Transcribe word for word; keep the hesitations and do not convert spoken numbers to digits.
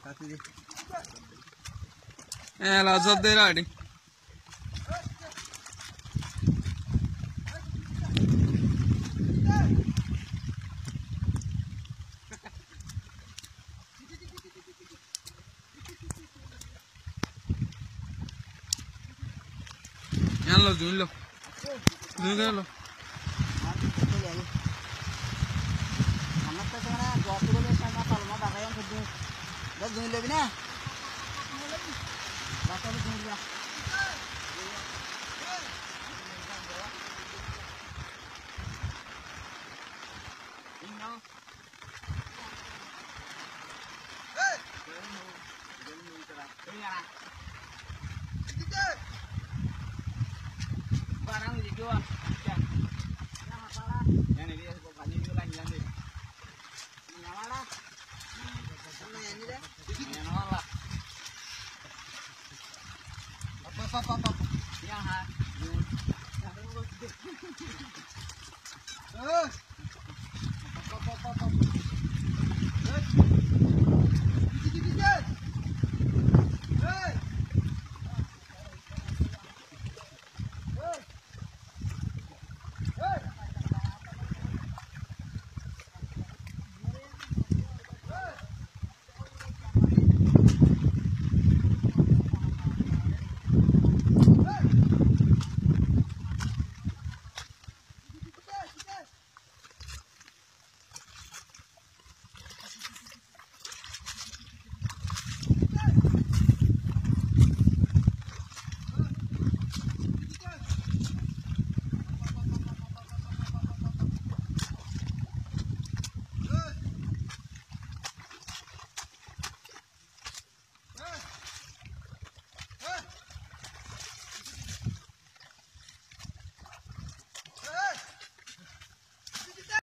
Eh, la zona de radi. Yan lo, zoom lo. Zoom कर लो. Zoom lebih na. Bakal zoom lebih. Barang dijual. Yang masalah. Yang ini dia bapaknya itu lagi yang ini. Yang mana? Sama yang ini deh. Yang mana? Apa apa apa apa. Yang ha. Yang itu. Eh. Apa apa apa.